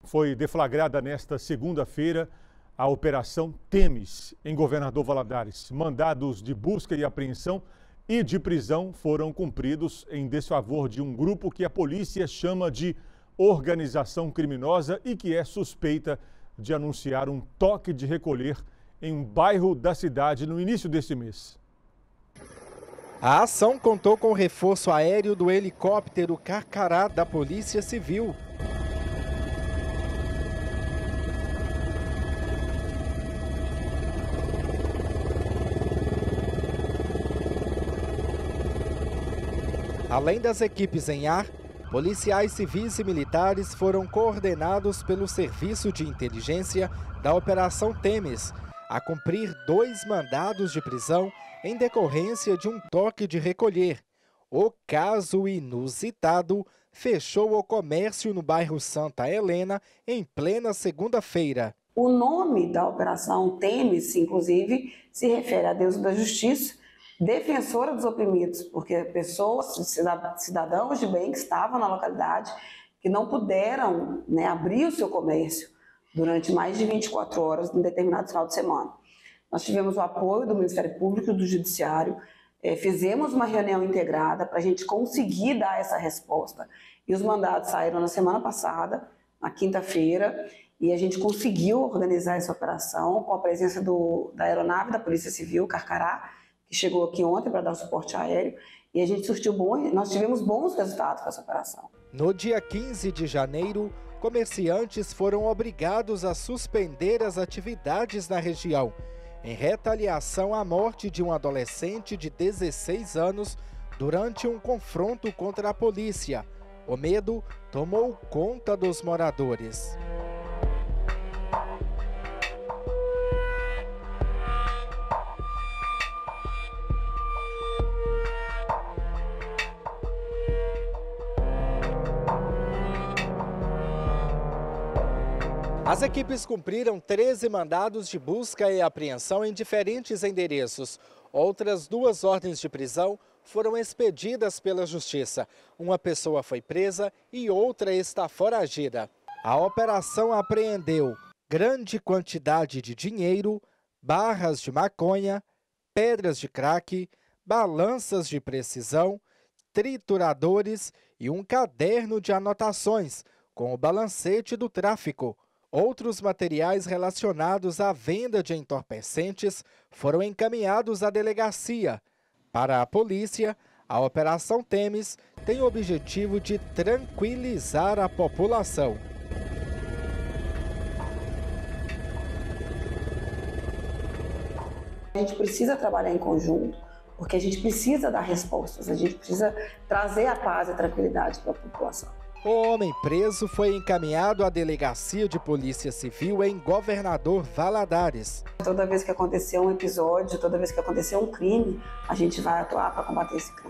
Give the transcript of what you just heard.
Foi deflagrada nesta segunda-feira a Operação Temis, em Governador Valadares. Mandados de busca e apreensão e de prisão foram cumpridos em desfavor de um grupo que a polícia chama de organização criminosa e que é suspeita de anunciar um toque de recolher em um bairro da cidade no início deste mês. A ação contou com o reforço aéreo do helicóptero Carcará da Polícia Civil. Além das equipes em ar, policiais civis e militares foram coordenados pelo Serviço de Inteligência da Operação Temis a cumprir 2 mandados de prisão em decorrência de um toque de recolher. O caso inusitado fechou o comércio no bairro Santa Helena em plena segunda-feira. O nome da Operação Temis, inclusive, se refere à deusa da justiça, defensora dos oprimidos, porque pessoas, cidadãos de bem que estavam na localidade, que não puderam, abrir o seu comércio durante mais de 24 horas em determinado final de semana. Nós tivemos o apoio do Ministério Público e do Judiciário, fizemos uma reunião integrada para a gente conseguir dar essa resposta. E os mandados saíram na semana passada, na quinta-feira, e a gente conseguiu organizar essa operação com a presença da aeronave da Polícia Civil, Carcará, que chegou aqui ontem para dar suporte aéreo, e a gente nós tivemos bons resultados com essa operação. No dia 15 de janeiro, comerciantes foram obrigados a suspender as atividades na região, em retaliação à morte de um adolescente de 16 anos durante um confronto contra a polícia. O medo tomou conta dos moradores. As equipes cumpriram 13 mandados de busca e apreensão em diferentes endereços. Outras 2 ordens de prisão foram expedidas pela Justiça. Uma pessoa foi presa e outra está foragida. A operação apreendeu grande quantidade de dinheiro, barras de maconha, pedras de crack, balanças de precisão, trituradores e um caderno de anotações com o balancete do tráfico. Outros materiais relacionados à venda de entorpecentes foram encaminhados à delegacia. Para a polícia, a Operação Temis tem o objetivo de tranquilizar a população. A gente precisa trabalhar em conjunto, porque a gente precisa dar respostas, a gente precisa trazer a paz e a tranquilidade para a população. O homem preso foi encaminhado à Delegacia de Polícia Civil em Governador Valadares. Toda vez que acontecer um episódio, toda vez que acontecer um crime, a gente vai atuar para combater esse crime.